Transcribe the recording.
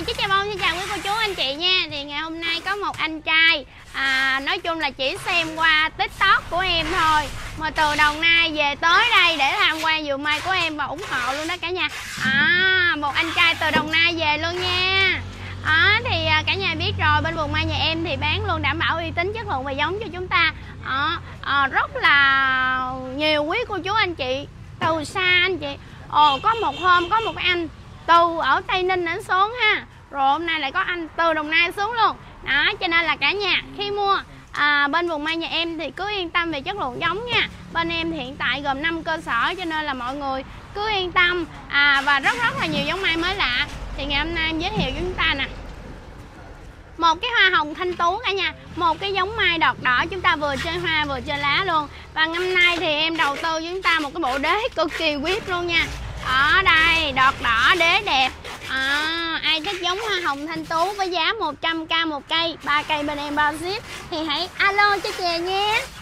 Chích Chà Bông xin chào quý cô chú anh chị nha. Thì ngày hôm nay có một anh trai nói chung là chỉ xem qua TikTok của em thôi mà từ Đồng Nai về tới đây để tham quan vườn mai của em và ủng hộ luôn đó cả nhà. Một anh trai từ Đồng Nai về luôn nha. Thì cả nhà biết rồi, bên vườn mai nhà em thì bán luôn đảm bảo uy tín, chất lượng và giống cho chúng ta. Rất là nhiều quý cô chú anh chị từ xa anh chị. Có một hôm có một anh từ ở Tây Ninh đến xuống ha, rồi hôm nay lại có anh từ Đồng Nai xuống luôn đó. Cho nên là cả nhà khi mua bên vườn mai nhà em thì cứ yên tâm về chất lượng giống nha. Bên em hiện tại gồm 5 cơ sở cho nên là mọi người cứ yên tâm. Và rất là nhiều giống mai mới lạ. Thì ngày hôm nay em giới thiệu cho chúng ta nè, một cái hoa hồng thanh tú cả nhà, một cái giống mai đọt đỏ, chúng ta vừa chơi hoa vừa chơi lá luôn. Và năm nay thì em đầu tư cho chúng ta một cái bộ đế cực kỳ quý luôn nha. Ở đây đọt đỏ đế đẹp. Ai thích giống hoa hồng thanh tú với giá 100k một cây, 3 cây bên em bao ship thì hãy alo cho chè nhé.